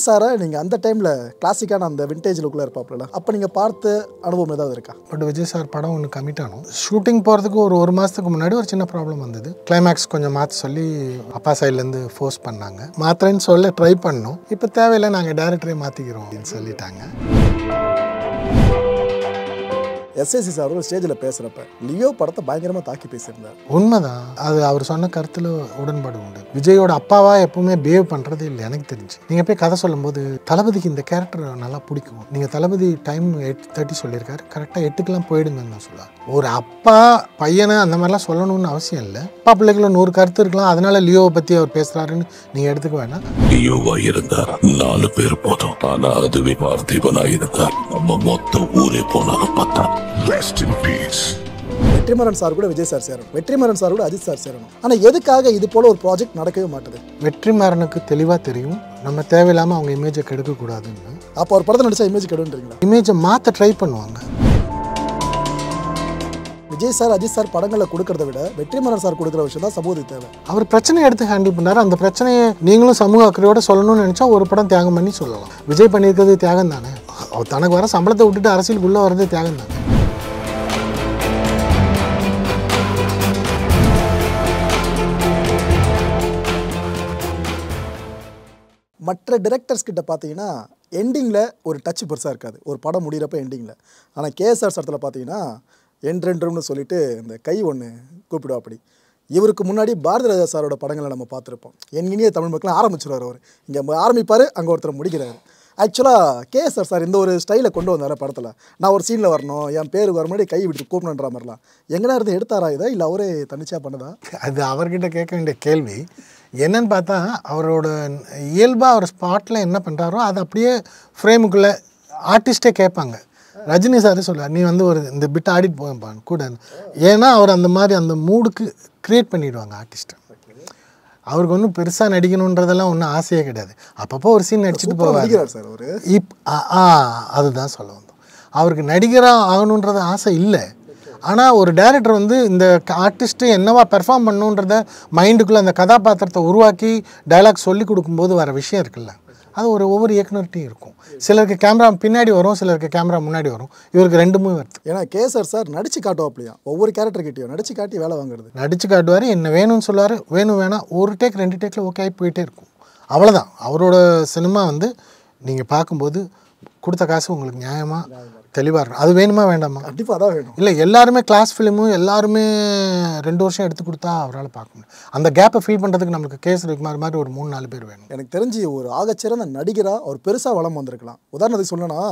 விஜய் சாரை நீங்கள் அந்த டைமில் கிளாசிக்கான அந்த விண்டேஜ் லுக்கில் இருப்பாப்புல, அப்போ நீங்கள் பார்த்த அனுபவம் ஏதாவது இருக்கா? பட் விஜய் சார் படம் ஒன்று கமிட் ஆனோம். ஷூட்டிங் போகிறதுக்கு ஒரு மாதத்துக்கு முன்னாடி ஒரு சின்ன ப்ராப்ளம் வந்தது. கிளைமேக்ஸ் கொஞ்சம் மாற்ற சொல்லி அப்பா சைட்லேருந்து ஃபோர்ஸ் பண்ணாங்க. மாத்திரன்னு சொல்ல ட்ரை பண்ணோம். இப்போ தேவையில்லை, நாங்கள் டேரக்டரே மாற்றிக்கிறோம் அப்படின்னு சொல்லிட்டாங்க. எஸ்ஏசி சார் ஒரு ஸ்டேஜில் பேசுகிறப்ப லியோ படத்தை பயங்கரமாக தாக்கி பேசியிருந்தார். உண்மைதான், அது அவர் சொன்ன கருத்தில் உடன்பாடு உண்டு. விஜயோட அப்பாவா எப்பவுமே பிஹேவ் பண்ணுறதே இல்லை எனக்கு தெரிஞ்சு. நீங்கள் போய் கதை சொல்லும்போது தளபதிக்கு இந்த கேரக்டர் நல்லா பிடிக்கும். நீங்கள் தளபதி டைம் 8:30 சொல்லியிருக்காரு, கரெக்டாக 8க்குலாம் போயிடுங்கன்னு தான் சொல்லுவார். ஒரு அப்பா பையனை அந்த மாதிரிலாம் சொல்லணும்னு அவசியம் இல்லை. அப்பா பிள்ளைக்குள்ள 100 கருத்து இருக்கலாம், அதனால லியோவை பற்றி அவர் பேசுகிறாருன்னு நீங்கள் எடுத்துக்க வேணாம். லியோவா இருந்தார் 4 பேர் போதும். ஆனால் அதுவே பார்த்திபனா இருந்தார் நம்ம மொத்த ஊரே போனாலும் பார்த்தா. Rest in peace. Vetrimaaran sir கூட விஜய் சார் சேரணும், வெற்றிமாறன் சார் கூட அஜித் சார் சேரணும். ஆனால் எதுக்காக இது போல ஒரு ப்ராஜெக்ட் நடக்கவே மாட்டுது? வெற்றிமாறனுக்கு தெளிவாக தெரியும் நம்ம தேவையில்லாமல் அவங்க இமேஜை கெடுக்கக்கூடாதுன்னு. அப்போ ஒரு படத்தை நடிச்சா இமேஜ் கெடுன்றீங்களா? இமேஜை மாற்ற ட்ரை பண்ணுவாங்க. விஜய் சார் அஜித் சார் படங்களில் கொடுக்கறத விட வெற்றிமாறன் சார் கொடுக்குற விஷயம் தான் சமூகத்துக்கு தேவை. அவர் பிரச்சனையை எடுத்து ஹேண்டில் பண்ணார். அந்த பிரச்சனையை நீங்களும் சமூக அக்கறையோட சொல்லணும்னு நினச்சா ஒரு படம் தியாகம் பண்ணி சொல்லலாம். விஜய் பண்ணியிருக்கிறது தியாகம் தானே. அவர் தனக்கு வர சம்பளத்தை விட்டுட்டு அரசியலுக்குள்ளே வர்றது தியாகம் தானே. மற்ற டிரெக்டர்ஸ் கிட்ட பார்த்தீங்கன்னா எண்டிங்கில் ஒரு டச் பெருசாக இருக்காது, ஒரு படம் முடிகிறப்ப எண்டிங்கில். ஆனால் கேஎஸ்ஆர் சடத்தில் பார்த்தீங்கன்னா என்ட்ரென்ட்ரூம்னு சொல்லிட்டு இந்த கை ஒன்று கூப்பிடுவா. அப்படி இவருக்கு முன்னாடி பாரதி ராஜா சாரோட படங்களை நம்ம பார்த்துருப்போம். இனிய தமிழ் மக்கள் ஆரம்பிச்சிருவார். அவர் இங்கே ஆரம்பிப்பார், அங்கே ஒருத்தர் முடிக்கிறார். ஆக்சுவலாக கேஎஸ்ஆர் சார் இந்த ஒரு ஸ்டைலை கொண்டு வந்தார் படத்தில். நான் ஒரு சீனில் வரணும், என் பேருக்கு வர முன்னாடி கை விட்டு கூப்பிடுன்ற மாதிரிலாம் எங்கன்னா இருந்து எடுத்தாரா இதை, இல்லை அவரே தனிச்சாக பண்ணதா? அது அவர்கிட்ட கேட்க வேண்டிய கேள்வி. என்னன்னு பார்த்தா அவரோட இயல்பாக அவர் ஸ்பாட்டில் என்ன பண்ணுறாரோ அதை அப்படியே ஃப்ரேமுக்குள்ளே ஆர்டிஸ்டே கேட்பாங்க. ரஜினி சார் சொல்லுவார், நீ வந்து ஒரு இந்த பிட் ஆடிட்டு போகப்பான் கூட. ஏன்னா அவர் அந்த மாதிரி அந்த மூடுக்கு க்ரியேட் பண்ணிவிடுவாங்க ஆர்டிஸ்ட்டை. அவருக்கு ஒன்றும் பெருசாக நடிக்கணுன்றதெல்லாம் ஒன்றும் ஆசையே கிடையாது. அப்பப்போ ஒரு சீன் நடிச்சுட்டு போவார் சார் அவர். அதுதான் சொல்ல வந்தோம். அவருக்கு நடிகராக ஆகணுன்றது ஆசை இல்லை. ஆனால் ஒரு டைரக்டர் வந்து இந்த ஆர்டிஸ்ட்டு என்னவா பெர்ஃபார்ம் பண்ணுன்றத மைண்டுக்குள்ளே அந்த கதாபாத்திரத்தை உருவாக்கி டைலாக் சொல்லி கொடுக்கும்போது வர விஷயம் இருக்குல்ல, அது ஒவ்வொரு இயக்குனர்கிட்டையும் இருக்கும். சிலருக்கு கேமரா பின்னாடி வரும், சிலருக்கு கேமரா முன்னாடி வரும். இவருக்கு ரெண்டுமே வருது. ஏன்னா கேஎஸ்ஆர் சார் நடிச்சு காட்டுவாப்லையா, ஒவ்வொரு கேரக்டர்கிட்டையும் நடிச்சு காட்டி வேலை வாங்குறது. நடிச்சு காட்டுவார், என்ன வேணும்னு சொல்லுவார், வேணும் வேணாம், ஒரு டேக் 2 டேக்கில் ஓகே ஆகி போயிட்டே இருக்கும். அவ்வளோதான் அவரோட சினிமா. வந்து நீங்கள் பார்க்கும்போது கொடுத்த காசு உங்களுக்கு நியாயமாக தெளிவாக இருக்கும். அது வேணுமா வேண்டாமா? கண்டிப்பாக அதான் வேணும். இல்லை எல்லாருமே கிளாஸ் ஃபிலிமும் எல்லாருமே 2 வருஷம் எடுத்து கொடுத்தா அவரால் பார்க்க முடியும். அந்த கேப்பை ஃபில் பண்ணுறதுக்கு நம்மளுக்கு கேஎஸ் ரவிக்குமார் மாதிரி ஒரு 3-4 பேர் வேணும். எனக்கு தெரிஞ்சு ஒரு ஆகச்சிறந்த நடிகராக அவர் பெருசாக வளம் வந்திருக்கலாம். உதாரணத்துக்கு சொல்லணும்னா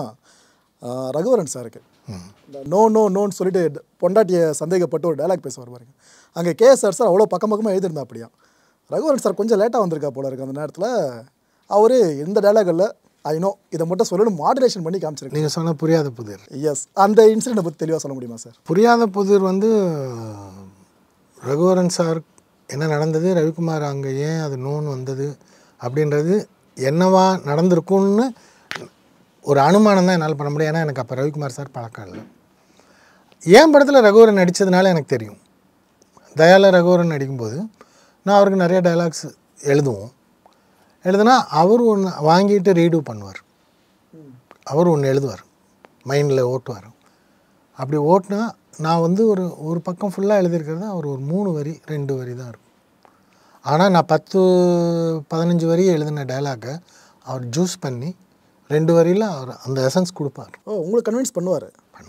ரகுவரன் சாருக்கு நோ நோ நோன்னு சொல்லிட்டு பொண்டாட்டியை சந்தேகப்பட்டு ஒரு டைலாக் பேசுவார் பாருங்க. அங்கே கேஎஸ்ஆர் சார் அவ்வளோ பக்கமாக எழுதியிருந்தா. அப்படியா ரகுவரன் சார் கொஞ்சம் லேட்டாக வந்திருக்கா போல இருக்குது. அந்த நேரத்தில் அவர் இந்த டைலாகில் ஐநோ இதை மட்டும் சொல்லணும் மாடுலேஷன் பண்ணி காமிச்சிருக்கு. நீங்கள் சொன்ன புரியாத புதிர். எஸ், அந்த இன்சிடென்ட்டை பற்றி தெளிவாக சொல்ல முடியுமா சார்? புரியாத புதிர் வந்து ரகுவரன் சார் என்ன நடந்தது, ரவிக்குமார் அங்கே ஏன் அது நோன்னு வந்தது அப்படின்றது என்னவா நடந்திருக்கும்னு ஒரு அனுமானம் தான் என்னால் பண்ண முடியும். ஏன்னா எனக்கு அப்போ ரவிக்குமார் சார் பழக்கம் இல்லை. என் படத்தில் ரகுவரன் நடித்ததுனால எனக்கு தெரியும். தயால ரகுவரன் நடிக்கும்போது நான் அவருக்கு நிறைய டைலாக்ஸ் எழுதுனா அவர் ஒன்று வாங்கிட்டு ரீடூ பண்ணுவார். அவர் ஒன்று எழுதுவார், மைண்டில் ஓட்டுவார். அப்படி ஓட்டினா நான் வந்து ஒரு பக்கம் ஃபுல்லாக எழுதியிருக்கிறது அவர் ஒரு 3 வரி 2 வரி தான் இருக்கும். ஆனால் நான் 10-15 வரி எழுதின டைலாக்கை அவர் ஜூஸ் பண்ணி 2 வரியில் அவர் அந்த எசன்ஸ் கொடுப்பார். உங்களுக்கு கன்வின்ஸ் பண்ணுவார்.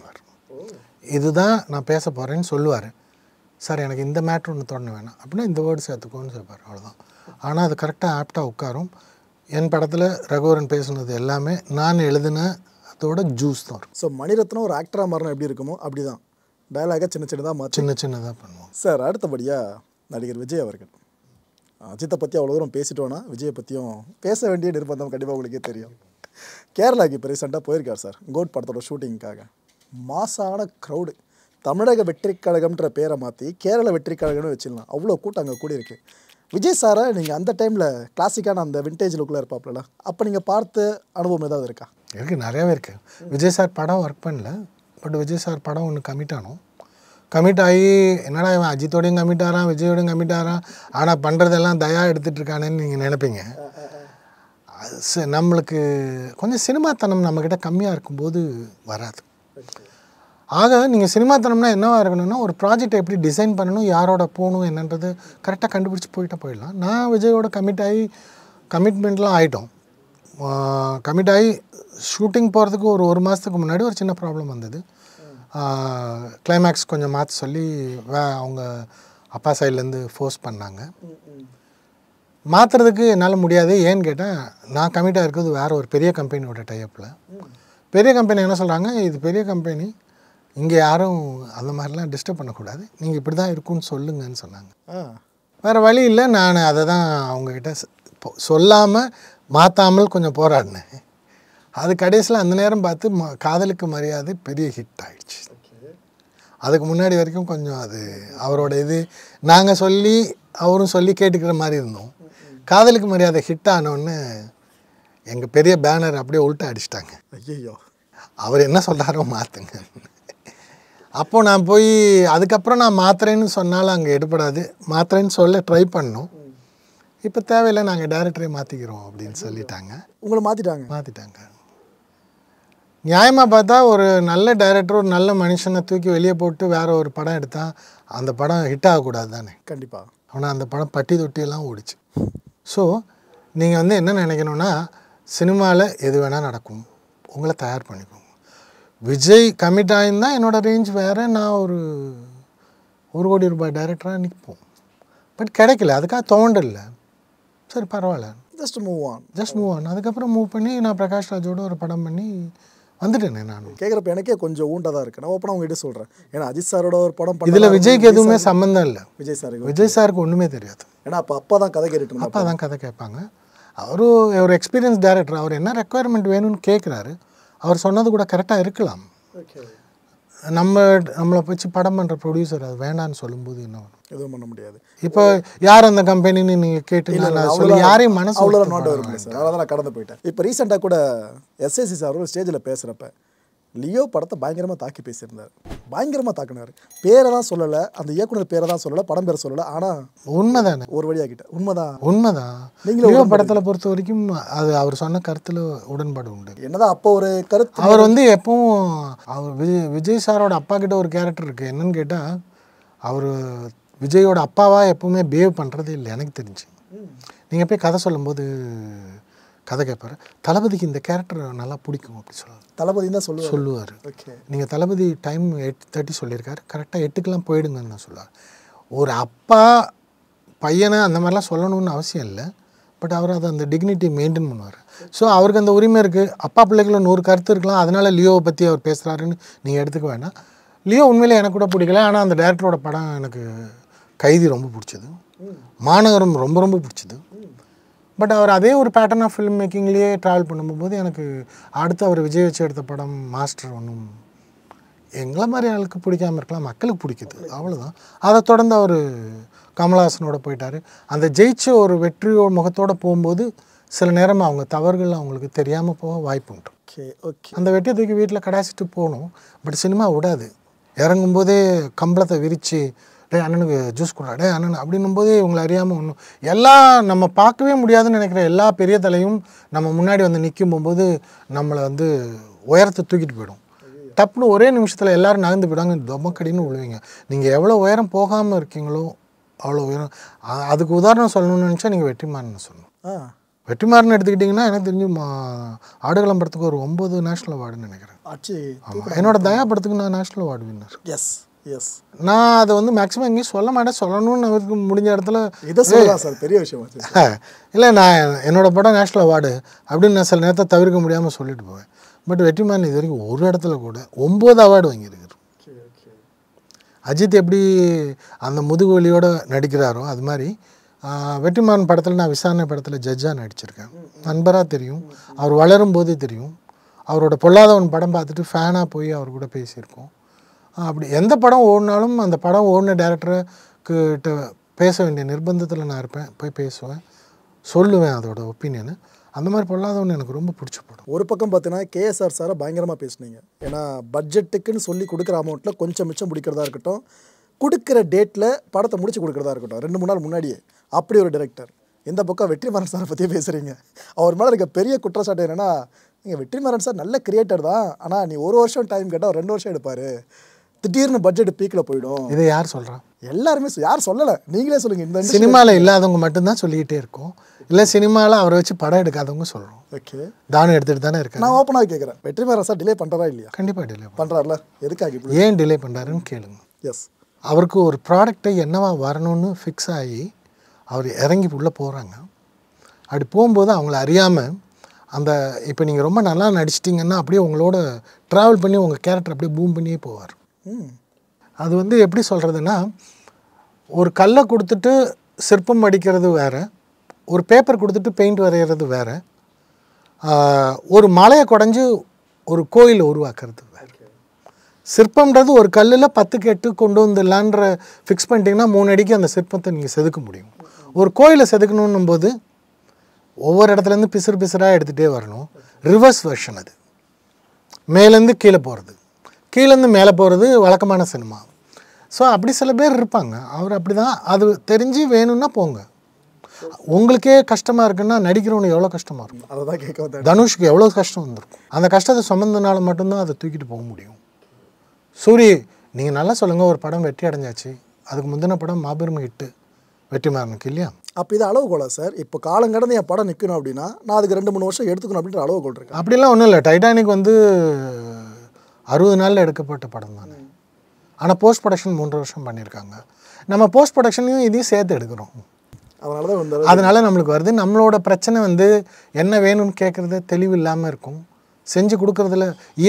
இதுதான் நான் பேச போகிறேன்னு சொல்லுவார். சார் எனக்கு இந்த மேட்ரு ஒன்று தோண வேணாம் அப்படின்னா இந்த வேர்டு சேர்த்துக்கோன்னு சொல்வார். அவ்வளோதான். ஆனால் அது கரெக்டாக ஆப்டாக உட்காரும். என் படத்தில் ரகுவரன் பேசுனது எல்லாமே நான் எழுதின அதோட ஜூஸ் தான் இருக்கும். ஸோ மணிரத்னம் ஒரு ஆக்டராக மாறினா எப்படி இருக்குமோ அப்படி தான் டைலாக சின்னதாக சின்னதாக பண்ணுவோம் சார். அடுத்தபடியாக நடிகர் விஜய் அவர்கள். அஜித்தை பற்றி அவ்வளோ தூரம் பேசிட்டோன்னா விஜயை பற்றியும் பேச வேண்டிய நிர்பந்தம் கண்டிப்பாக உங்களுக்கே தெரியும். கேரளாவுக்கு இப்போ ரீசெண்டாக போயிருக்கார் சார் கோட் படத்தோட ஷூட்டிங்காக. மாசான க்ரௌடு. தமிழக வெற்றி கழகம்ன்ற பேரை மாற்றி கேரள வெற்றி கழகம்னு வச்சிடலாம், அவ்வளோ கூட்டம் அங்கே கூடி இருக்குது. விஜய் சாரை நீங்கள் அந்த டைமில் கிளாசிக்கான அந்த விண்டேஜ் லுக்கில் இருப்பாப்புல, அப்போ நீங்கள் பார்த்த அனுபவம் ஏதாவது இருக்கா? இருக்குது, நிறையாவே இருக்குது. விஜய் சார் படம் ஒர்க் பண்ணல, பட் விஜய் சார் படம் ஒன்று கமிட் ஆனோம். கமிட் ஆகி என்னடா இவன் அஜித்தோடையும் கமிட் ஆகிறான், விஜயோடையும் கமிட் ஆகிறான், ஆனால் பண்ணுறதெல்லாம் தயா எடுத்துகிட்டு இருக்கானேன்னு நீங்கள் நினைப்பீங்க. நம்மளுக்கு கொஞ்சம் சினிமாத்தனம் நம்மக்கிட்ட கம்மியாக இருக்கும்போது வராது. ஆக நீங்கள் சினிமாத்தனம்னா என்னவா இருக்கணும்னா, ஒரு ப்ராஜெக்டை எப்படி டிசைன் பண்ணணும், யாரோட போகணும் என்னன்றது கரெக்டாக கண்டுபிடிச்சி போயிடலாம். நான் விஜயோட கமிட்மெண்ட்லாம் ஆகிட்டோம். கமிட் ஆகி ஷூட்டிங் போகிறதுக்கு ஒரு மாதத்துக்கு முன்னாடி ஒரு சின்ன ப்ராப்ளம் வந்தது. கிளைமேக்ஸ் கொஞ்சம் மாற்ற சொல்லி அவங்க அப்பா சைட்லேருந்து ஃபோர்ஸ் பண்ணாங்க. மாற்றுறதுக்கு என்னால் முடியாது. ஏன்னு கேட்டால் நான் கமிட்டாக இருக்கிறது வேறு ஒரு பெரிய கம்பெனியோட டைப்பில். பெரிய கம்பெனி என்ன சொல்கிறாங்க, இது பெரிய கம்பெனி, இங்கே யாரும் அந்த மாதிரிலாம் டிஸ்டர்ப் பண்ணக்கூடாது, நீங்கள் இப்படி தான் இருக்குன்னு சொல்லுங்கன்னு சொன்னாங்க. வேறு வழி இல்லை. நான் அதை தான் அவங்கக்கிட்ட சொல்லாமல் மாற்றாமல் கொஞ்சம் போராடினேன். அது கடைசியில் அந்த நேரம் பார்த்து காதலுக்கு மரியாதை பெரிய ஹிட் ஆகிடுச்சு. அதுக்கு முன்னாடி வரைக்கும் கொஞ்சம் அது அவரோட இது நாங்கள் சொல்லி அவரும் சொல்லி கேட்டுக்கிற மாதிரி இருந்தோம். காதலுக்கு மரியாதை ஹிட் ஆனோன்னு எங்கள் பெரிய பேனர் அப்படியே உள்ட்டா அடிச்சிட்டாங்க. ஐயோ, அவர் என்ன சொல்கிறாரோ மாற்றுங்க. அப்போது நான் போய் அதுக்கப்புறம் நான் மாத்திரேன்னு சொன்னாலும் அங்கே எடுப்படாது, மாத்திரேன்னு சொல்ல ட்ரை பண்ணோம். இப்போ தேவையில்லை, நாங்கள் டைரக்டரே மாற்றிக்கிறோம் அப்படின்னு சொல்லிட்டாங்க. உங்களை மாற்றிட்டாங்க. நியாயமாக பார்த்தா ஒரு நல்ல டைரக்டர் ஒரு நல்ல மனுஷனை தூக்கி வெளியே போட்டு வேறு ஒரு படம் எடுத்தால் அந்த படம் ஹிட் ஆகக்கூடாது தானே. கண்டிப்பாக. ஆனால் அந்த படம் பட்டி தொட்டியெல்லாம் ஓடிச்சு. ஸோ நீங்கள் வந்து என்ன நினைக்கணுன்னா, சினிமாவில் எது வேணால் நடக்கும், உங்களை தயார் பண்ணிக்கோங்க. விஜய் கமிட் ஆகியிருந்தால் என்னோடய ரேஞ்ச் வேறு, நான் ஒரு கோடி ரூபாய் டைரக்டராக நிற்போம். பட் கிடைக்கல, அதுக்காக தோண்டல. சரி பரவாயில்ல, ஜஸ்ட் மூவ் ஆன். அதுக்கப்புறம் மூவ் பண்ணி நான் பிரகாஷ் ராஜோட ஒரு படம் பண்ணி வந்துட்டேனே. நான் கேட்குறப்ப எனக்கே கொஞ்சம் ஊண்டாக தான் இருக்குது. நான் ஓப்பனாக உங்ககிட்ட சொல்கிறேன். ஏன்னா அஜித் சாரோட ஒரு படம் இதில் விஜய்க்கு எதுவுமே சம்மந்தம் இல்லை. விஜய் சாருக்கு ஒன்றுமே தெரியாது. ஏன்னா அப்பா தான் கதை கேட்டுட்டு அப்பா தான் கதை கேட்பாங்க. அவரும் ஒரு எக்ஸ்பீரியன்ஸ் டைரக்டர். அவர் என்ன ரெக்குயர்மெண்ட் வேணும்னு கேட்குறாரு. அவர் சொன்னது கூட கரெக்டாக இருக்கலாம். நம்மளை வச்சு படம் பண்ணுற ப்ரொடியூசர் அது வேண்டான்னு சொல்லும்போது என்ன வரும்? எதுவும் பண்ண முடியாது. இப்போ யார் அந்த கம்பெனின்னு நீங்கள் கேட்டு யாரையும் மனசு அவ்வளோ நோட் வரும் சார். அதனால தான் நான் கடந்து போயிட்டேன். இப்போ ரீசெண்டாக கூட எஸ்ஏசி சார் ஒரு ஸ்டேஜில் பேசுகிறப்ப லியோ படத்தை பயங்கரமாக தாக்கி பேசியிருந்தார். பயங்கரமாக தாக்கினார். பேரை தான் சொல்லலை, அந்த இயக்குனர் பேரை தான் சொல்லலை, படம் பேரை சொல்லலை. ஆனால் உண்மைதானே, ஒரு வழியாகிட்ட உண்மைதான். லியோ படத்தில் பொறுத்த வரைக்கும் அது அவர் சொன்ன கருத்தில் உடன்பாடு உண்டு. என்னதான் அப்போ ஒரு கருத்து, அவர் வந்து எப்பவும் அவர் விஜய் சாரோட அப்பா கிட்ட ஒரு கேரக்டர் இருக்குது. என்னன்னு கேட்டால் அவர் விஜயோட அப்பாவாக எப்பவுமே பிஹேவ் பண்ணுறதே இல்லை எனக்கு தெரிஞ்சு. நீங்கள் போய் கதை சொல்லும்போது கதை கேட்பார், தளபதிக்கு இந்த கேரக்டர் நல்லா பிடிக்கும் அப்படி சொல்லுவார். தளபதி தான் சொல்லுவார். நீங்கள் தளபதி டைம் 8:30 சொல்லியிருக்காரு, கரெக்டாக 8க்கெலாம் போயிடுங்கன்னு நான் சொல்லுவார். ஒரு அப்பா பையனை அந்த மாதிரிலாம் சொல்லணும்னு அவசியம் இல்லை. பட் அவர் அதை அந்த டிக்னிட்டி மெயின்டைன் பண்ணுவார். ஸோ அவருக்கு அந்த உரிமை இருக்குது. அப்பா பிள்ளைகளும் 100 கருத்து இருக்கலாம். அதனால் லியோவை பற்றி அவர் பேசுகிறாருன்னு நீங்கள் எடுத்துக்க வேண்டாம். லியோ உண்மையிலே எனக்கு கூட பிடிக்கல. ஆனால் அந்த டேரக்டரோட படம் எனக்கு கைதி ரொம்ப பிடிச்சது, மாநகரம் ரொம்ப ரொம்ப பிடிச்சது. பட் அவர் அதே ஒரு பேட்டர்ன் ஆஃப் ஃபிலிம் மேக்கிங்லேயே ட்ராவல் பண்ணும்போது எனக்கு அடுத்து அவர் விஜய் வச்சு எடுத்த படம் மாஸ்டர் ஒன்றும் எங்களை மாதிரி ஆளுக்கு பிடிக்காமல் இருக்கலாம், மக்களுக்கு பிடிக்குது, அவ்வளோதான். அதை தொடர்ந்து அவர் கமல்ஹாசனோட போயிட்டார். அந்த ஜெயிச்ச ஒரு வெற்றியோ முகத்தோடு போகும்போது சில நேரம் அவங்க தவறுகள் அவங்களுக்கு தெரியாமல் போக வாய்ப்பு உண்டு. அந்த வெற்றியை தூக்கி வீட்டில் கடாசிட்டு போகணும். பட் சினிமா விடாது. இறங்கும்போதே கம்பளத்தை விரித்து டே அண்ணனுக்கு ஜூஸ் கொடுறா, டே அண்ணன் அப்படின்னும் போதே இவங்களை அறியாமல் ஒன்றும் எல்லாம் நம்ம பார்க்கவே முடியாதுன்னு நினைக்கிற எல்லா பெரிய தலையும் நம்ம முன்னாடி வந்து நிற்கும் போகும்போது நம்மளை வந்து உயரத்தை தூக்கிட்டு போயிடும். டப்புன்னு ஒரே நிமிஷத்தில் எல்லோரும் நகர்ந்து போயிடுவாங்க, தொம்மக்கடின்னு விழுவீங்க. நீங்கள் எவ்வளோ உயரம் போகாமல் இருக்கீங்களோ அவ்வளோ உயரம். அதுக்கு உதாரணம் சொல்லணும்னு நினச்சா நீங்கள் வெற்றிமாறன் சொல்லணும். வெற்றிமாறன் எடுத்துக்கிட்டிங்கன்னா எனக்கு தெரிஞ்சு ஆடுகளம் படத்துக்கு ஒரு 9 நேஷ்னல் அவார்டுன்னு நினைக்கிறேன். ஆமாம், என்னோட தயா படத்துக்கு நான் நேஷ்னல் அவார்டு வின்னர். நான் அதை வந்து மேக்ஸிமம் எங்கேயும் சொல்ல மாட்டேன். சொல்லணும்னு அவருக்கு முடிஞ்ச இடத்துல இதை சொல்லலாம் சார், பெரிய விஷயம் இல்லை. நான் என்னோடய படம் நேஷ்னல் அவார்டு அப்படின்னு நான் சில நேரத்தை தவிர்க்க முடியாமல் சொல்லிட்டு போவேன். பட் வெற்றிமாறன் இது வரைக்கும் ஒரு இடத்துல கூட 9 அவார்டு வாங்கியிருக்காரு. அஜித் எப்படி அந்த முதுகு வலியோடு நடிக்கிறாரோ அது மாதிரி வெற்றிமாறன் படத்தில் நான் விசாரணை படத்தில் ஜட்ஜாக நடிச்சிருக்கேன். நண்பராக தெரியும், அவர் வளரும் போதே தெரியும். அவரோட பொல்லாதவன் படம் பார்த்துட்டு ஃபேனாக போய் அவர் கூட பேசியிருக்கோம். அப்படி எந்த படம் ஓடினாலும் அந்த படம் ஓடின டேரக்டர்கிட்ட பேச வேண்டிய நிர்பந்தத்தில் நான் இருப்பேன். போய் பேசுவேன், சொல்லுவேன் அதோட ஒப்பீனியனு. அந்த மாதிரி பொல்லாதவன் எனக்கு ரொம்ப பிடிச்ச படம். ஒரு பக்கம் பார்த்தீங்கன்னா கேஎஸ்ஆர் சாரை பயங்கரமாக பேசுனீங்க. ஏன்னா பட்ஜெட்டுக்குன்னு சொல்லி கொடுக்குற அமௌண்ட்டில் கொஞ்சம் மிச்சம் பிடிக்கிறதா இருக்கட்டும், கொடுக்குற டேட்டில் படத்தை முடிச்சு கொடுக்குறதா இருக்கட்டும், 2-3 நாள் முன்னாடியே அப்படி ஒரு டைரக்டர். இந்த பக்கம் வெற்றிமாறன் சாரை பற்றியே பேசுகிறீங்க. அவர் மேலே இருக்க பெரிய குற்றச்சாட்டு என்னென்னா, நீங்கள் வெற்றிமாறன் சார் நல்ல கிரியேட்டர் தான், ஆனால் நீ 1 வருஷம் டைம் கேட்டால் 2 வருஷம் எடுப்பார், திடீர்னு பட்ஜெட் பீக்கில் போயிடும். இதை யார் சொல்கிறா? எல்லாருமே யார் சொல்லலை, நீங்களே சொல்லுங்கள். இந்த சினிமாவில் இல்லாதவங்க மட்டும்தான் சொல்லிக்கிட்டே இருக்கோம், இல்லை சினிமாவில் அவரை வச்சு படம் எடுக்காதவங்க சொல்கிறோம். ஓகே, தானம் எடுத்துகிட்டு தானே இருக்கேன். நான் ஓப்பனாக கேட்குறேன், வெற்றிமாறன் சார் டிலே பண்ணுறாரா இல்லையா? கண்டிப்பாக டிலே பண்ணுறாருல, எதுக்காக இப்படி? ஏன் டிலே பண்ணுறாருன்னு கேளுங்க. எஸ், அவருக்கு ஒரு ப்ராடக்டை என்னவா வரணும்னு ஃபிக்ஸ் ஆகி அவர் இறங்கி உள்ளே போகிறாங்க. அப்படி போகும்போது அவங்கள அறியாமல் அந்த இப்போ நீங்கள் ரொம்ப நல்லா நடிச்சிட்டிங்கன்னா அப்படியே உங்களோட ட்ராவல் பண்ணி உங்கள் கேரக்டர் அப்படியே பூம் பண்ணியே போவார். அது வந்து எப்படி சொல்கிறதுன்னா, ஒரு கல்லை கொடுத்துட்டு சிற்பம் அடிக்கிறது வேறு, ஒரு பேப்பர் கொடுத்துட்டு பெயிண்ட் வரைகிறது வேறு, ஒரு மலையை குடஞ்சி ஒரு கோயிலை உருவாக்குறது வேறு. சிற்பம்ன்றது ஒரு கல்லில் 10 கெட்டு கொண்டு வந்துடலான்ற ஃபிக்ஸ் பண்ணிட்டீங்கன்னா 3 அடிக்கு அந்த சிற்பத்தை நீங்கள் செதுக்க முடியும். ஒரு கோயிலை செதுக்கணும் போது ஒவ்வொரு இடத்துலேருந்து பிசுறாக எடுத்துகிட்டே வரணும். ரிவர்ஸ் வெர்ஷன் அது, மேலேருந்து கீழே போகிறது, கீழேருந்து மேலே போகிறது வழக்கமான சினிமா. ஸோ அப்படி சில பேர் இருப்பாங்க. அவர் அப்படி தான், அது தெரிஞ்சு வேணும்னா போங்க. உங்களுக்கே கஷ்டமாக இருக்குன்னா நடிக்கிறவனுக்கு எவ்வளோ கஷ்டமாக இருக்கும். அதை தான் கேட்க வந்தேன். தனுஷ்க்கு எவ்வளோ கஷ்டம் வந்திருக்கும். அந்த கஷ்டத்தை சுமந்தனால மட்டும்தான் அதை தூக்கிட்டு போக முடியும். சூரி, நீங்கள் நல்லா சொல்லுங்கள், ஒரு படம் வெற்றி அடைஞ்சாச்சு, அதுக்கு முந்தின படம் மாபெரும் ஹிட்டு வெற்றிமாறனுக்கு இல்லையா? அப்போ இது அளவுகோலா சார்? இப்போ காலங்கடந்து என் படம் நிற்கணும் அப்படின்னா நான் அதுக்கு 2-3 வருஷம் எடுத்துக்கணும் அப்படின்ற அளவுகோல் இருக்கு. அப்படிலாம் ஒன்றும் இல்லை. டைட்டானிக் வந்து 60 நாளில் எடுக்கப்பட்ட படம் தானே. ஆனால் போஸ்ட் ப்ரொடக்ஷன் 3 வருஷம் பண்ணியிருக்காங்க. நம்ம போஸ்ட் ப்ரொடக்ஷனையும் இதையும் சேர்த்து எடுக்கிறோம். அதனால தான் வந்து அதனால நம்மளுக்கு வருது. நம்மளோட பிரச்சனை வந்து என்ன வேணும்னு கேட்குறது தெளிவு இல்லாமல் இருக்கும். செஞ்சு கொடுக்குறதுல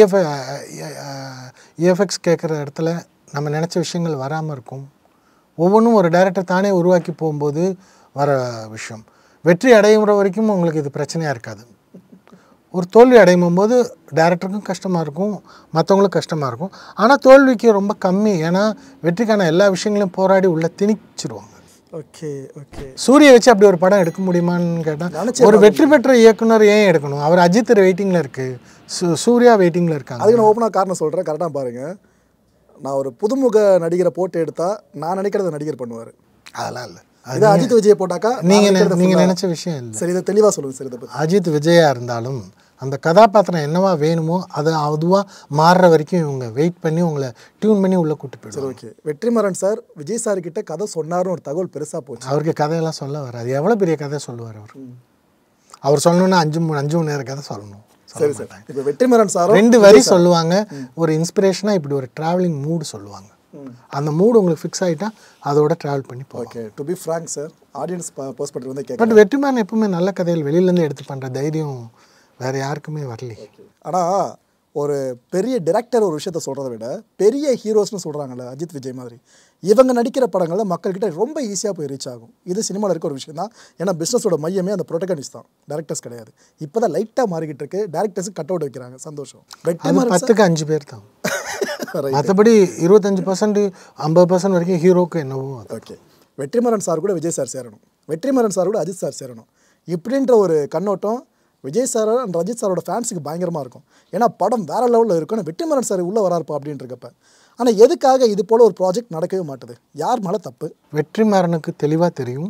இஎஃப்எக்ஸ் கேட்குற இடத்துல நம்ம நினச்ச விஷயங்கள் வராமல் இருக்கும். ஒவ்வொன்றும் ஒரு டைரக்டர் தானே உருவாக்கி போகும்போது வர விஷயம். வெற்றி அடையுற வரைக்கும் உங்களுக்கு இது பிரச்சனையாக இருக்காது. ஒரு தோல்வி அடையும் போது டைரக்டருக்கும் கஷ்டமாக இருக்கும், மற்றவங்களுக்கும் கஷ்டமாக இருக்கும். ஆனால் தோல்விக்கு ரொம்ப கம்மி. ஏன்னா வெற்றிக்கான எல்லா விஷயங்களையும் போராடி உள்ள திணிச்சிருவாங்க. Okay okay. சூரிய வச்சு அப்படி ஒரு படம் எடுக்க முடியுமான்னு கேட்டால், ஒரு வெற்றி பெற்ற இயக்குனர் ஏன் எடுக்கணும்? அவர் அஜித் வெயிட்டிங்கில் இருக்குது, சூர்யா வெயிட்டிங்கில் இருக்காங்க. அதுக்கு நான் ஓப்பனாக காரணம் சொல்கிறேன், கரெக்டாக பாருங்கள். நான் ஒரு புதுமுக நடிகரை போட்டு எடுத்தால் நான் நினைக்கிறத நடிகர் பண்ணுவார். அதெல்லாம் இல்லை. இதை அஜித் விஜயை போட்டாக்கா நீங்கள் நினச்ச விஷயம் இல்லை. சரி, இதை தெளிவாக சொல்லுங்கள் சார். இதை பற்றி அஜித் விஜயாக இருந்தாலும் அந்த கதாபாத்திரம் என்னவா வேணுமோ அது அதுவாக மாறுற வரைக்கும் இவங்க வெயிட் பண்ணி உங்களை டியூன் பண்ணி உள்ளே கூட்டு போயிடும். சரி, okay. Vetrimaaran sir Vijay sir கிட்ட கதை சொன்னார்னு ஒரு தகவல் பெருசாக போச்சு. அவருக்கு கதையெல்லாம் சொல்ல வராது. எவ்வளோ பெரிய கதை சொல்லுவார் அவர். அவர் சொல்லணுன்னா 5 மணி நேரம் கதை சொல்லணும். சரி சார். இப்போ வெற்றிமாறன் சார் 2 வரி சொல்லுவாங்க. ஒரு இன்ஸ்பிரேஷனாக இப்படி ஒரு ட்ராவலிங் மூடு சொல்லுவாங்க. அந்த மூடு உங்களுக்கு ஃபிக்ஸ் ஆகிட்டா அதோட ட்ராவல் பண்ணி போகும். Okay. To be frank sir, audience perspective வந்து பட் வெற்றிமாறன் எப்பவுமே நல்ல கதைகள் வெளியிலேருந்து எடுத்து பண்ணுற தைரியம் வேறு யாருக்குமே வரல. ஆனால் ஒரு பெரிய டிரெக்டர் ஒரு விஷயத்த சொல்கிறத விட பெரிய ஹீரோஸ்னு சொல்கிறாங்கல்ல, அஜித் விஜய் மாதிரி, இவங்க நடிக்கிற படங்களில் மக்கள்கிட்ட ரொம்ப ஈஸியாக போய் ரீச் ஆகும். இது சினிமாவில் இருக்க ஒரு விஷயம் தான். ஏன்னா பிஸ்னஸோட மையமே அந்த ப்ரொட்டகனிஸ்ட் தான், டேரக்டர்ஸ் கிடையாது. இப்போ தான் லைட்டாக மாறிக்கிட்டு இருக்கு. டேரக்டர்ஸுக்கு கட் அவுட் வைக்கிறாங்க, சந்தோஷம். 10க்கு 5 பேர் தான். மற்றபடி 25% 50% வரைக்கும் ஹீரோக்கு என்னவோ. ஓகே. வெற்றிமாறன் சார் கூட விஜய் சார் சேரணும், வெற்றிமாறன் சார் கூட அஜித் சார் சேரணும் இப்படின்ற ஒரு கண்ணோட்டம் விஜய் சார் அண்ட் அஜித் சாரோட ஃபேன்ஸுக்கு பயங்கரமாக இருக்கும். ஏன்னா படம் வேறு லெவலில் இருக்கும். வெற்றிமாறன் சார் உள்ளே வராருப்பா அப்படின்றக்கப்ப. ஆனால் எதுக்காக இது போல் ஒரு ப்ராஜெக்ட் நடக்கவே மாட்டுது? யார் மேலே தப்பு? வெற்றிமாறனுக்கு தெளிவாக தெரியும்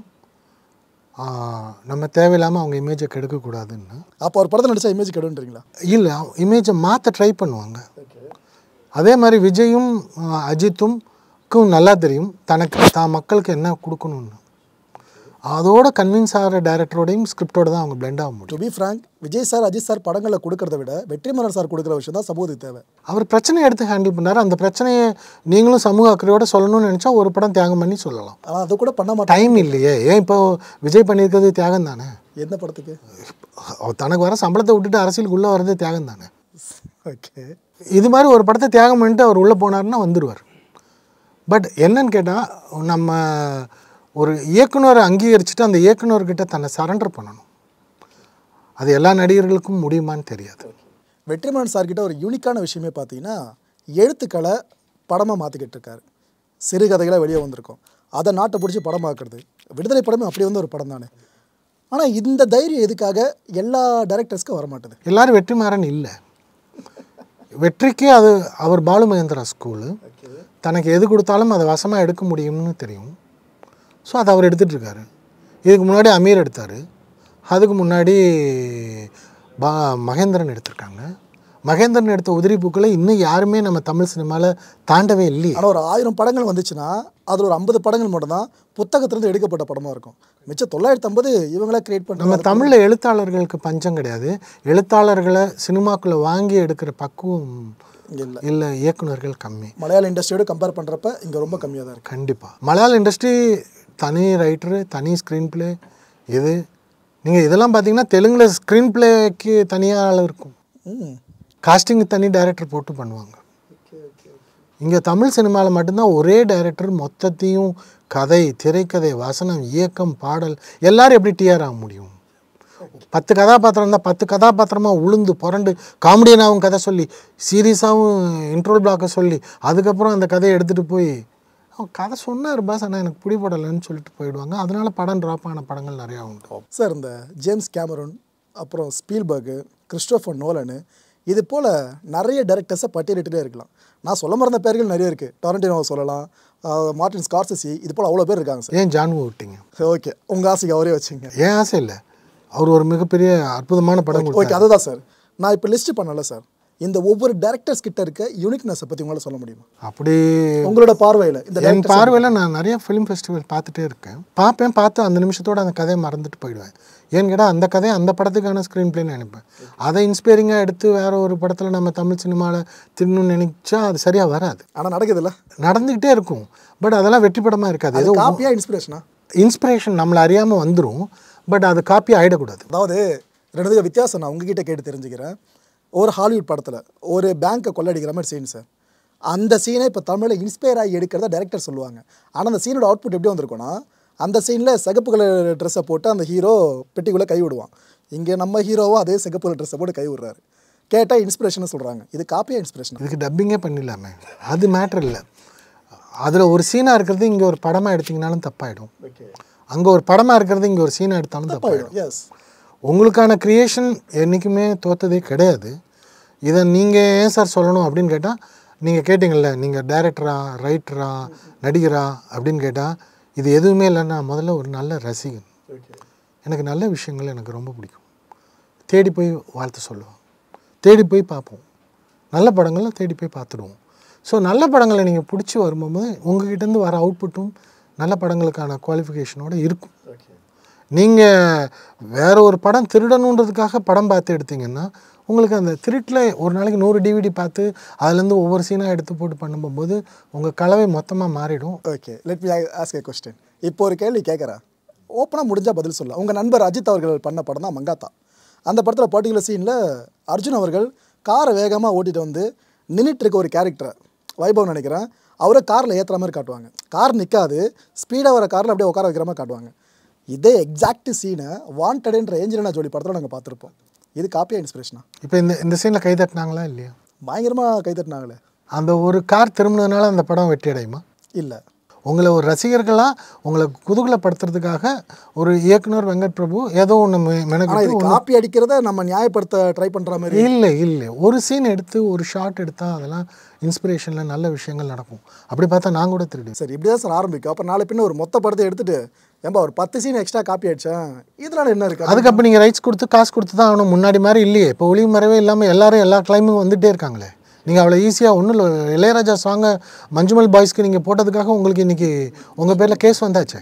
நம்ம தேவையில்லாமல் அவங்க இமேஜை கெடுக்கக்கூடாதுன்னு. அப்போ ஒரு படத்தை நடித்தா இமேஜ் கெடுன்றீங்களா? இல்லை, இமேஜை மாற்ற ட்ரை பண்ணுவாங்க. அதே மாதிரி விஜயும் அஜித்துக்கும் நல்லா தெரியும் தான் மக்களுக்கு என்ன கொடுக்கணும்னு. அதோட கன்வின்ஸ் ஆகிற டைரக்டரோடையும் ஸ்கிரிப்டோட தான் அவங்க பிளெண்ட் ஆக முடியும். To be frank, Vijay sir Ajith sir படங்களில் கொடுக்கறத விட வெற்றிமாறன் சார் கொடுக்குற விஷயம் தான் சமூகத்துக்கு தேவை. அவர் பிரச்சனையை எடுத்து ஹேண்டில் பண்ணார். அந்த பிரச்சனையை நீங்களும் சமூக அக்கறையோட சொல்லணும்னு நினச்சா ஒரு படம் தியாகம் பண்ணி சொல்லலாம். ஆனால் அது கூட பண்ண மாட்டேன். டைம் இல்லையே. ஏன் இப்போ விஜய் பண்ணியிருக்கிறது தியாகம் தானே? எந்த படத்துக்கு? தனக்கு வர சம்பளத்தை விட்டுட்டு அரசியலுக்கு உள்ளே வர்றது தியாகம் தானே. ஓகே. இது மாதிரி ஒரு படத்தை தியாகம் பண்ணிட்டு அவர் உள்ளே போனார்னா வந்துடுவார். பட் என்னன்னு கேட்டால், நம்ம ஒரு இயக்குனரை அங்கீகரிச்சுட்டு அந்த இயக்குனர்கிட்ட தன்னை சரண்டர் பண்ணணும். அது எல்லா நடிகர்களுக்கும் முடியுமான்னு தெரியாது. வெற்றிமாறன் சார்கிட்ட ஒரு யூனிக்கான விஷயமே பார்த்தீங்கன்னா, எழுத்துக்களை படமாக மாற்றிக்கிட்டு இருக்காரு. சிறுகதைகளை வெளியே வந்திருக்கும், அதை நாட்டை பிடிச்சி படமாக்குறது. விடுதலை படமே அப்படி வந்து ஒரு படம் தானே. ஆனால் இந்த தைரியம் எதுக்காக எல்லா டைரக்டர்ஸ்க்கும் வரமாட்டுது? எல்லாரும் வெற்றிமாறன் இல்லை. வெற்றிக்கு அது அவர் பாலு மகேந்திரா ஸ்கூலு. தனக்கு எது கொடுத்தாலும் அதை வசமாக எடுக்க முடியும்னு தெரியும். ஸோ அதை அவர் எடுத்துகிட்டு இருக்காரு. இதுக்கு முன்னாடி அமீர் எடுத்தார், அதுக்கு முன்னாடி மகேந்திரன் எடுத்திருக்காங்க. மகேந்திரன் எடுத்த உதிரி பூக்களை இன்னும் யாருமே நம்ம தமிழ் சினிமாவில் தாண்டவே இல்லையே. ஆனால் ஒரு 1000 படங்கள் வந்துச்சுன்னா அதில் ஒரு 50 படங்கள் மட்டும்தான் புத்தகத்திலிருந்து எடுக்கப்பட்ட படமாக இருக்கும். மிச்சம் 950 இவங்களே கிரியேட் பண்ண. நம்ம தமிழில் எழுத்தாளர்களுக்கு பஞ்சம் கிடையாது. எழுத்தாளர்களை சினிமாக்குள்ளே வாங்கி எடுக்கிற பக்குவம் இல்லை, இயக்குநர்கள் கம்மி. மலையாள இண்டஸ்ட்ரியோடு கம்பேர் பண்ணுறப்ப இங்கே ரொம்ப கம்மியாக தான் இருக்குது. கண்டிப்பாக மலையாள இண்டஸ்ட்ரி தனி ரைட்டரு, தனி ஸ்க்ரீன் பிளே. இது நீங்கள் இதெல்லாம் பார்த்தீங்கன்னா தெலுங்கில் ஸ்க்ரீன் பிளேக்கு தனியாக ஆள் இருக்கும், காஸ்டிங்கு தனி டைரக்டர் போட்டு பண்ணுவாங்க. இங்கே தமிழ் சினிமாவில் மட்டும்தான் ஒரே டைரக்டர் மொத்தத்தையும் கதை, திரைக்கதை, வசனம், இயக்கம், பாடல் எல்லாரும் எப்படி டிஆர் ஆக முடியும்? 10 கதாபாத்திரம் இருந்தால் 10 கதாபாத்திரமாக உளுந்து புரண்டு காமெடியனாகவும் கதை சொல்லி, சீரியஸாகவும் இன்ட்ரோல் பிளாக்கை சொல்லி, அதுக்கப்புறம் அந்த கதையை எடுத்துகிட்டு போய் அவன் கதை சொன்னார் பாஸ், ஆனால் எனக்கு பிடிபடலைன்னு சொல்லிட்டு போயிடுவாங்க. அதனால படம் ட்ராப் ஆன படங்கள் நிறையா உண்டு சார். இந்த ஜேம்ஸ் கேமரூன், அப்புறம் ஸ்பீல்பர்கு, கிறிஸ்டோஃபர் நோலனு, இது போல் நிறைய டைரக்டர்ஸை பட்டியலிட்டே இருக்கலாம். நான் சொல்ல மறந்த பேர்கள் நிறைய இருக்குது. டொரண்டினோவை சொல்லலாம், மார்டின் ஸ்கார்செஸி, இது போல் அவ்வளோ பேர் இருக்காங்க சார். ஏன் ஜான் வூ விட்டீங்க? ஓகே, உங்கள் ஆசைக்கு அவரே வச்சுங்க. ஏன் ஆசை இல்லை, அவர் ஒரு மிகப்பெரிய அற்புதமான படம். ஓகே, அதுதான் சார் நான் இப்போ லிஸ்ட் பண்ணல சார். இந்த ஒவ்வொரு டைரக்டர்ஸ் கிட்ட இருக்க யூனிக்னஸை பற்றி உங்களால் சொல்ல முடியுமா? அப்படி உங்களோட பார்வையில்? என் பார்வையில் நான் நிறைய ஃபிலிம் ஃபெஸ்டிவல் பார்த்துட்டே இருக்கேன். பார்த்து அந்த நிமிஷத்தோடு அந்த கதையை மறந்துட்டு போயிடுவேன். ஏன்னு கேட்டால் அந்த கதையை அந்த படத்துக்கான ஸ்க்ரீன் பிளேன்னு நினைப்பேன். அதை இன்ஸ்பைரிங்காக எடுத்து வேறு ஒரு படத்தில் நம்ம தமிழ் சினிமாவில் தின்னு நினைச்சா அது சரியாக வராது. ஆனால் நடக்குதுல்ல, நடந்துக்கிட்டே இருக்கும். பட் அதெல்லாம் வெற்றி படமாக இருக்காது. ஏதோ காப்பியாக இன்ஸ்பிரேஷன் நம்மளை அறியாமல் வந்துடும். பட் அது காப்பி ஆகிடக்கூடாது. அதாவது ரெண்டு வித்தியாசம் நான் உங்ககிட்ட கேட்டு தெரிஞ்சுக்கிறேன். ஒரு ஹாலிவுட் படத்தில் ஒரு பேங்க்கை கொள்ளடிக்கிற மாதிரி சீன் சார். அந்த சீனை இப்போ தமிழில் இன்ஸ்பயர் ஆகி எடுக்கிறதா டைரக்டர் சொல்லுவாங்க. ஆனால் அந்த சீனோட அவுட்புட் எப்படி வந்திருக்குன்னா, அந்த சீனில் சிகப்பு கலர் ட்ரெஸ்ஸை போட்டு அந்த ஹீரோ பெட்டிக்குள்ளே கை விடுவான். இங்கே நம்ம ஹீரோவும் அதே சிகப்பு கலர் ட்ரெஸ்ஸை போட்டு கை விடுறாரு. கேட்டால் இன்ஸ்பிரேஷன் சொல்கிறாங்க. இது காப்பியாக இன்ஸ்பிரேஷன்? இதுக்கு டப்பிங்கே பண்ணிடலாமே, அது மேட்ரு இல்லை. அதில் ஒரு சீனாக இருக்கிறது இங்கே ஒரு படமாக எடுத்திங்கனாலும் தப்பாயிடும். அங்கே ஒரு படமாக இருக்கிறது இங்கே ஒரு சீனாக எடுத்தாலும் தப்பாயிடும். எஸ், உங்களுக்கான க்ரியேஷன் என்றைக்குமே தோற்றதே கிடையாது. இதை நீங்கள் ஏன் சார் சொல்லணும் அப்படின்னு கேட்டால், நீங்கள் கேட்டிங்கள்ல, நீங்கள் டைரக்டரா, ரைட்டரா, நடிகரா அப்படின்னு கேட்டால், இது எதுவுமே இல்லைன்னா முதல்ல ஒரு நல்ல ரசிகன். எனக்கு நல்ல விஷயங்கள் எனக்கு ரொம்ப பிடிக்கும். தேடி போய் வாழ்த்து சொல்லுவோம், தேடி போய் பார்ப்போம், நல்ல படங்களை தேடி போய் பார்த்துடுவோம். ஸோ நல்ல படங்களை நீங்கள் பிடிச்சி வரும்போது உங்கள்கிட்டேருந்து வர அவுட்புட்டும் நல்ல படங்களுக்கான குவாலிஃபிகேஷனோடு இருக்கும். நீங்கள் வேறு ஒரு படம் திருடணுன்றதுக்காக படம் பார்த்து எடுத்திங்கன்னா உங்களுக்கு அந்த திருட்டில் ஒரு நாளைக்கு 100 டிவிடி பார்த்து அதுலேருந்து ஒவ்வொரு சீனாக எடுத்து போட்டு பண்ணும்போது உங்கள் கலவை மொத்தமாக மாறிடும். Okay, let me ask a question. இப்போ ஒரு கேள்வி கேட்குறேன், ஓப்பனாக முடிஞ்சால் பதில் சொல்லலாம். உங்கள் நண்பர் அஜித் அவர்கள் பண்ண படம் தான் மங்காத்தா. அந்த படத்தில் பர்டிகுலர் சீனில் அர்ஜுன் அவர்கள் காரை வேகமாக ஓட்டிகிட்டு வந்து நின்றுட்டு இருக்க ஒரு கேரக்டரை, வைபவ் நினைக்கிறேன், அவரை காரில் ஏற்றுற மாதிரி காட்டுவாங்க. கார் நிற்காது, ஸ்பீடாக வர காரில் அப்படியே உட்கார வைக்கிற மாதிரி காட்டுவாங்க. இதே எக்ஸாக்ட் சீனை வாண்டட்ன்ற ஏஞ்சலினா ஜோலி படத்தில் நாங்கள் பார்த்துருப்போம். இது காப்பியா இன்ஸ்பிரேஷனா? இப்போ இந்த சீனில் கை தட்டினாங்களா இல்லையா? பயங்கரமாக கை தட்டினாங்களே. அந்த ஒரு கார் திரும்பினதுனால அந்த படம் வெற்றி அடையுமா? இல்லை. உங்களை ஒரு ரசிகர்களாக உங்களை குதூகலப்படுத்துறதுக்காக ஒரு இயக்குனர் வெங்கட் பிரபு ஏதோ ஒன்று மெனக்கு காப்பி அடிக்கிறத நம்ம நியாயப்படுத்த ட்ரை பண்ணுற மாதிரி இல்லை. ஒரு சீன் எடுத்து ஒரு ஷார்ட் எடுத்தால் அதெல்லாம் இன்ஸ்பிரேஷனில் நல்ல விஷயங்கள் நடக்கும். அப்படி பார்த்தா நான் கூட திருடி. சரி, இப்படி தான் சார் ஆரம்பிக்கும். அப்புறம் நாளை பின்ன ஒரு மொத்த படத்தை எடுத்துகிட்டு ஏன்பா ஒரு 10 சீன் எக்ஸ்ட்ரா காப்பி ஆயிடுச்சேன், இதனால என்ன இருக்குது? அதுக்கப்புறம் நீங்கள் ரைட்ஸ் கொடுத்து காசு கொடுத்து தான் ஆகணும். முன்னாடி மாதிரி இல்லையே. இப்போ ஒளிவு மறைவே இல்லாமல் எல்லாரும் எல்லா கிளைமும் வந்துகிட்டே இருக்காங்களே. நீங்கள் அவ்வளோ ஈஸியாக ஒன்றும் இல்லை. இளையராஜா சாங்கை மஞ்சுமல் பாய்ஸ்க்கு நீங்கள் போட்டதுக்காக உங்களுக்கு இன்றைக்கி உங்கள் பேரில் கேஸ் வந்தாச்சு.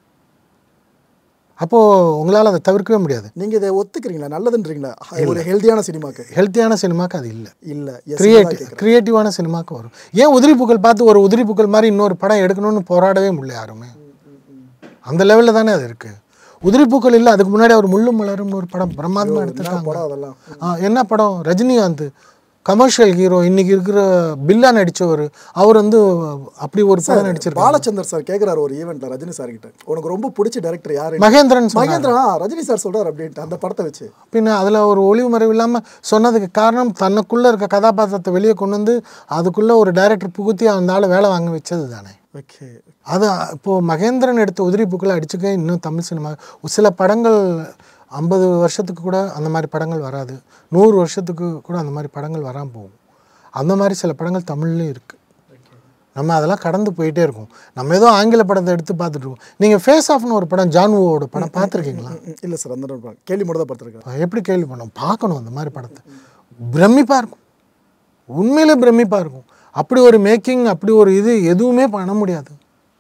அப்போது உங்களால் அதை தவிர்க்கவே முடியாது. நீங்கள் இதை ஒத்துக்கிறீங்களா? நல்லதுன்றீங்களா? ஒரு ஹெல்த்தியான சினிமாக்கு அது இல்லை. கிரியேட்டிவான சினிமாவுக்கு வரும். ஏன் உதிரி பூக்கள் பார்த்து ஒரு உதிரி பூக்கள் மாதிரி இன்னொரு படம் எடுக்கணும்னு போராடவே முடியல யாருமே. அந்த லெவலில் தானே அது இருக்குது. உதிரி பூக்கள் இல்லை, அதுக்கு முன்னாடி அவர் முள்ளும் மலரும்னு ஒரு படம் பிரமாதமாக எடுத்துருக்காங்க. என்ன படம்? ரஜினிகாந்த் கமர்ஷியல் ஹீரோ, இன்றைக்கி இருக்கிற பில்லா நடித்தவர். அவர் வந்து அப்படி ஒரு படம் நடிச்சிருக்காரு. பாலச்சந்தர் சார் கேட்குறாரு ஒரு ஈவெண்ட்டில் ரஜினி சார் கிட்ட, உனக்கு ரொம்ப பிடிச்ச டைரக்டர் யார்? மகேந்திரன். ரஜினி சார் சொல்கிறார் அப்படின்ட்டு அந்த படத்தை வச்சு. பின்ன அதில் ஒரு ஒளிவு மறைவு இல்லாமல் சொன்னதுக்கு காரணம் தனக்குள்ளே இருக்க கதாபாத்திரத்தை வெளியே கொண்டு வந்து அதுக்குள்ளே ஒரு டைரக்டர் புகுத்தி அந்த ஆள் வேலை வாங்க வச்சது தானே. ஓகே, அது இப்போது மகேந்திரன் எடுத்த உதிரி பூக்களை அடிச்சுக்க இன்னும் தமிழ் சினிமா சில படங்கள் 50 வருஷத்துக்கு கூட அந்த மாதிரி படங்கள் வராது, 100 வருஷத்துக்கு கூட அந்த மாதிரி படங்கள் வராமல் போகும். அந்த மாதிரி சில படங்கள் தமிழ்லேயும் இருக்குது. நம்ம அதெல்லாம் கடந்து போயிட்டே இருக்கோம். நம்ம ஏதோ ஆங்கில படத்தை எடுத்து பார்த்துட்டு இருக்கோம். நீங்கள் ஃபேஸ் ஆஃப்னு ஒரு படம் ஜான்வோட படம் பார்த்துருக்கீங்களா? இல்லை சார், அந்த கேள்வி மட்டும் தான் பார்த்துருக்கேன். எப்படி கேள்வி பண்ணோம்? பார்க்கணும் அந்த மாதிரி படத்தை. பிரமிப்பாக இருக்கும், உண்மையிலே பிரமிப்பாக இருக்கும். அப்படி ஒரு மேக்கிங், அப்படி ஒரு இது எதுவுமே பண்ண முடியாது.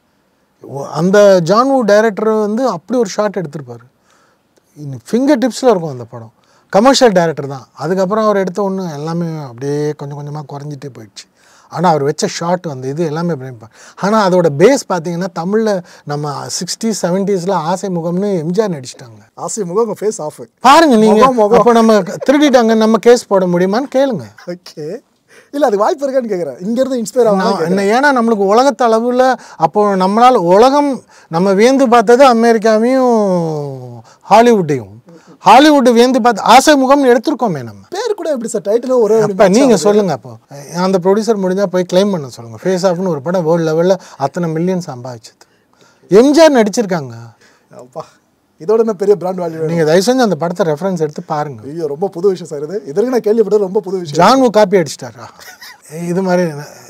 அந்த ஜான்வூ டைரக்டர் வந்து அப்படி ஒரு ஷாட் எடுத்திருப்பார். ஃபிங்கர் டிப்ஸில் இருக்கும் அந்த படம். கமர்ஷியல் டைரக்டர் தான். அதுக்கப்புறம் அவர் எடுத்த ஒன்று எல்லாமே அப்படியே கொஞ்சம் கொஞ்சமாக குறைஞ்சிட்டே போயிடுச்சு. ஆனால் அவர் வச்ச ஷாட் அந்த இது எல்லாமே பிரமிப்பார். ஆனால் அதோட பேஸ் பார்த்தீங்கன்னா தமிழில் நம்ம 60s 70s ஆசை முகம்னு எம்ஜிஆர் நடிச்சிட்டாங்க. ஆசை முகம் ஃபேஸ் ஆஃப் பாருங்கள் நீங்கள். அப்போ நம்ம திருடிட்டாங்க, நம்ம கேஸ் போட முடியுமான்னு கேளுங்க. ஓகே, இல்லை அது வாய்ப்பு இருக்கான்னு கேட்குறேன். இங்கேருந்து இன்ஸ்பயர் ஆகும். ஏன்னா நம்மளுக்கு உலகத்து அளவில் அப்போது நம்மளால் உலகம் நம்ம வியந்து பார்த்தது அமெரிக்காவையும் ஹாலிவுட்டையும். ஹாலிவுட் வியந்து பார்த்து ஆசை முகம்னு எடுத்துருக்கோமே. நம்ம பேர் கூட எப்படி சார் டைட்டில் ஒரு இப்போ நீங்கள் சொல்லுங்கள். அப்போ அந்த ப்ரொடியூசர் முடிஞ்சால் போய் கிளைம் பண்ண சொல்லுங்கள். ஃபேஸ் ஆஃப்னு ஒரு படம் வேர்ல்டு லெவலில் அத்தனை மில்லியன் சம்பாதிச்சது. எம்ஜிஆர் நடிச்சிருக்காங்க. அப்பா, இதோட என்ன பெரிய பிராண்ட் வேல்யூ. நீங்கள் தயவு செஞ்சு அந்த படத்தை ரெஃபரன்ஸ் எடுத்து பாருங்கள். ஐயோ, ரொம்ப புது விஷயம் சார் இது. இதற்கு நான் கேள்விப்பட்டது ரொம்ப புது விஷயம். ஜான்வூ காப்பி அடிச்சிட்டாரா? இது மாதிரி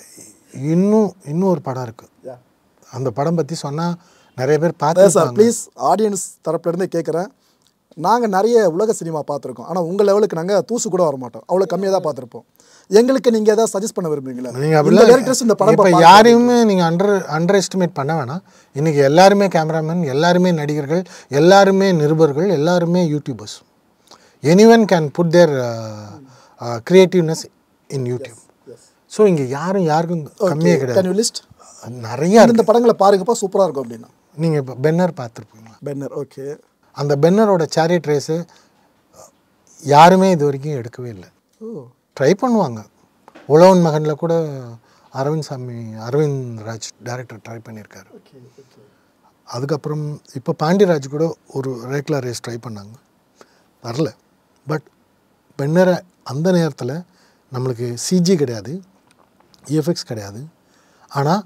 இன்னும் ஒரு படம் இருக்குது. அந்த படம் பற்றி சொன்னால் நிறைய பேர் பார்த்து சார். ப்ளீஸ், ஆடியன்ஸ் தரப்புலேருந்தே கேட்குறேன். நாங்கள் நிறைய உலக சினிமா பார்த்துருக்கோம். ஆனால் உங்கள் லெவலுக்கு நாங்கள் தூசு கூட வர மாட்டோம். அவ்வளோ கம்மியாக தான் பார்த்துருப்போம். எங்களுக்கு நீங்கள் எதாவது சஜஸ்ட் பண்ண விரும்புறீங்களா? நீங்கள் அப்படிலாம் இந்த படம் இப்போ யாரையுமே நீங்கள் அண்டர் எஸ்டிமேட் பண்ண வேணாம். இன்றைக்கி எல்லாருமே கேமராமேன், எல்லாருமே நடிகர்கள், எல்லாருமே நிருபர்கள், எல்லாருமே YouTubers. Anyone can put their creativeness in YouTube. So இங்கே யாருக்கும் கம்மியாக கிடையாது. லிஸ்ட் நிறையா இந்த படங்களை பாருங்கப்பா, சூப்பராக இருக்கும். அப்படின்னா நீங்கள் இப்போ பென்னர் பார்த்துருப்பீங்களா? பென்னர், ஓகே. அந்த பென்னரோட சேரியட் ரேஸு யாருமே இது வரைக்கும் எடுக்கவே இல்லை. ட்ரை பண்ணுவாங்க. உழவன் மகனில் கூட அரவிந்த் ராஜ் டைரக்டர் ட்ரை பண்ணியிருக்காரு. அதுக்கப்புறம் இப்போ பாண்டியராஜ் கூட ஒரு ரேக்லா ரேஸ் ட்ரை பண்ணாங்க, வரல. பட் பென்னரை அந்த நேரத்தில் நம்மளுக்கு சிஜி கிடையாது, இஎஃப்எக்ஸ் கிடையாது. ஆனால்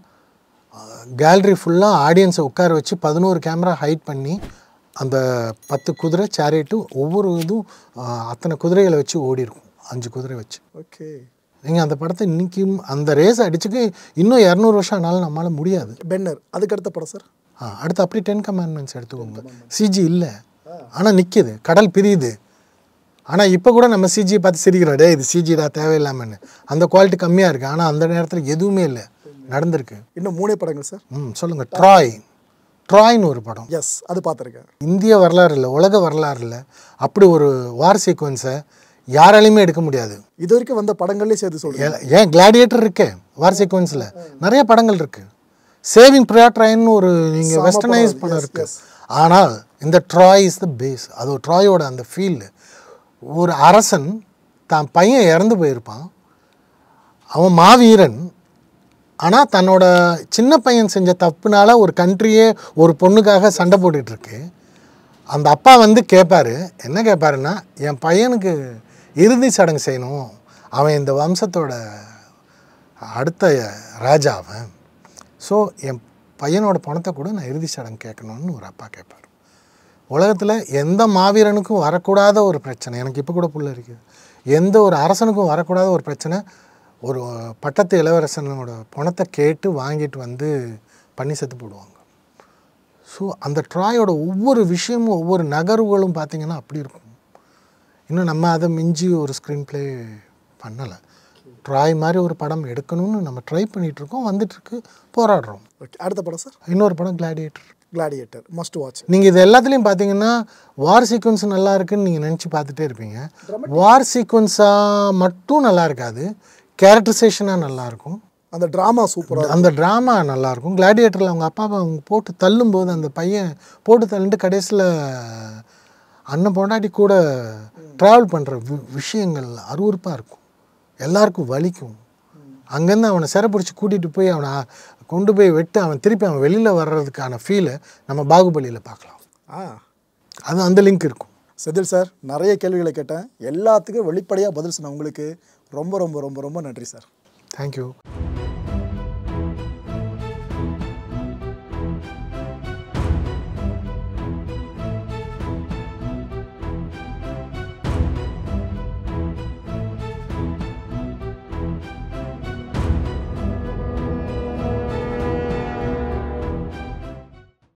கேலரி ஃபுல்லாக ஆடியன்ஸை உட்கார வச்சு 11 கேமரா ஹைட் பண்ணி அந்த 10 குதிரை சேரியட்டு ஒவ்வொரு இதுவும் அத்தனை குதிரைகளை வச்சு ஓடி இருக்கும், 5 குதிரை வச்சு. ஓகே. நீங்கள் அந்த படத்தை இன்றைக்கும் அந்த ரேஸை அடிச்சுக்கு இன்னும் 200 வருஷம் ஆனாலும் நம்மளால் முடியாது. பென்னர் அதுக்கு அடுத்த படம் சார். அடுத்து அப்படி 10 கமாண்ட்மெண்ட்ஸ் எடுத்துக்கோங்க. சிஜி இல்லை, ஆனால் நிற்கிது, கடல் பிரியுது. ஆனால் இப்போ கூட நம்ம சிஜியை பார்த்து சிரிக்கிறோம், டே இது சிஜிடா தேவையில்லாமன்னு. அந்த குவாலிட்டி கம்மியாக இருக்குது. ஆனால் அந்த நேரத்தில் எதுவுமே இல்லை, நடந்திருக்கு. இன்னும் 3 படங்கள் சார். சொல்லுங்கள். ட்ராய்னு ஒரு படம். எஸ், அது பார்த்துருக்கேன். இந்திய வரலாறு இல்லை, உலக வரலாறு இல்லை, அப்படி ஒரு வார் சீக்வன்ஸை யாராலையுமே எடுக்க முடியாது. இது வரைக்கும் வந்த படங்கள்லேயே சேர்த்து சொல்லுங்கள். ஏன் கிளாடியேட்டர் இருக்கே வார் சீக்வன்ஸில் நிறைய படங்கள் இருக்குது. சேவிங் ப்ரியாட்ராயின்னு ஒரு நீங்கள் வெஸ்டர்னைஸ் படம் இருக்குது. ஆனால் இந்த ட்ராய் இஸ் த பேஸ். அது ஒரு ட்ராயோட அந்த ஃபீல்டு. ஒரு அரசன் தான் பையன் இறந்து போயிருப்பான், அவன் மாவீரன். ஆனால் தன்னோட சின்ன பையன் செஞ்ச தப்புனால ஒரு கண்ட்ரியே ஒரு பொண்ணுக்காக சண்டை போட்டுட்ருக்கு. அந்த அப்பா வந்து கேட்பார், என்ன கேட்பாருன்னா, என் பையனுக்கு இறுதி சடங்கு செய்யணும், அவன் இந்த வம்சத்தோட அடுத்த ராஜா அவன். ஸோ என் பையனோட பணத்தை கூட நான் இறுதி சடங்கு கேட்கணும்னு ஒரு அப்பா கேட்பார். உலகத்தில் எந்த மாவீரனுக்கும் வரக்கூடாத ஒரு பிரச்சனை, எனக்கு இப்போ கூட புள்ள இருக்குது, எந்த ஒரு அரசனுக்கும் வரக்கூடாத ஒரு பிரச்சனை, ஒரு பட்டத்து இளவரசனோட பணத்தை கேட்டு வாங்கிட்டு வந்து பண்ணி செத்து போடுவாங்க. ஸோ அந்த ட்ராயோட ஒவ்வொரு விஷயமும் ஒவ்வொரு நகர்வுகளும் பார்த்திங்கன்னா அப்படி இருக்கும். இன்னும் நம்ம அதை மிஞ்சி ஒரு ஸ்க்ரீன் ப்ளே பண்ணலை. ட்ராய் மாதிரி ஒரு படம் எடுக்கணும்னு நம்ம ட்ரை பண்ணிகிட்ருக்கோம், வந்துட்டுருக்கு, போராடுறோம். ஓகே. அடுத்த படம் சார். இன்னொரு படம் கிளாடியேட்டர் மஸ்ட் வாட்ச். நீங்கள் இது எல்லாத்துலேயும் பார்த்தீங்கன்னா வார் சீக்வன்ஸ் நல்லா இருக்குன்னு நீங்கள் நினச்சி பார்த்துட்டே இருப்பீங்க. வார் சீக்வன்ஸாக மட்டும் நல்லா இருக்காது, கேரக்டரைசேஷனாக நல்லாயிருக்கும். அந்த ட்ராமா சூப்பராக, அந்த ட்ராமா நல்லாயிருக்கும். கிளாடியேட்டரில் அவங்க அப்பாவை அவங்க போட்டு தள்ளும்போது அந்த பையன் போட்டு தள்ளிட்டு கடைசியில் அண்ணன் பொண்டாட்டி கூட ட்ராவல் பண்ணுற விஷயங்கள் அருவருப்பாக இருக்கும், எல்லாருக்கும் வலிக்கும். அங்கேருந்து அவனை சிறைப்பிடிச்சி கூட்டிகிட்டு போய் அவனை கொண்டு போய் விட்டு அவன் திருப்பி அவன் வெளியில் வர்றதுக்கான ஃபீலை நம்ம பாகுபலியில் பார்க்கலாம். அது அந்த லிங்க் இருக்கும். செதில் சார், நிறைய கேள்விகளை கேட்டேன், எல்லாத்துக்கும் வெளிப்படையாக பதில் சொன்ன உங்களுக்கு ரொம்ப ரொம்ப ரொம்ப ரொம்ப நன்றி சார். தேங்க்யூ.